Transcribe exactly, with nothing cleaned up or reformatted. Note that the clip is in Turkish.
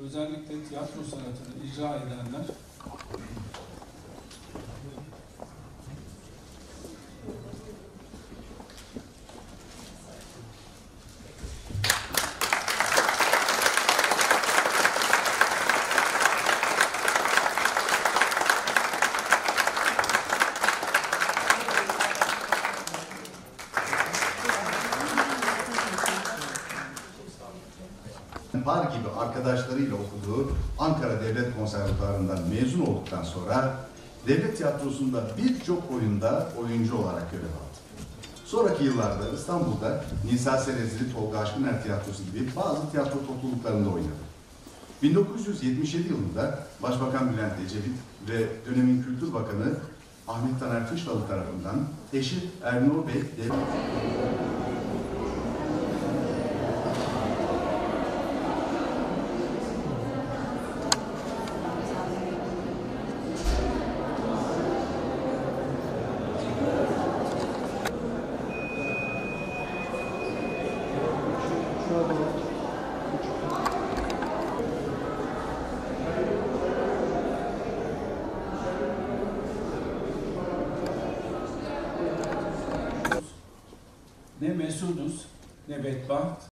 özellikle tiyatro sanatını icra edenler Par gibi arkadaşlarıyla okuduğu Ankara Devlet Konservatuvarı'ndan mezun olduktan sonra devlet tiyatrosunda birçok oyunda oyuncu olarak görev aldı. Sonraki yıllarda İstanbul'da Nisa Serezli, Tolga Aşkıner Tiyatrosu gibi bazı tiyatro topluluklarında oynadı. bin dokuz yüz yetmiş yedi yılında Başbakan Bülent Ecevit ve dönemin Kültür Bakanı Ahmet Taner Kışlalı tarafından eşi Ernur Bey devlet... ne mesuduz ne bedbaht,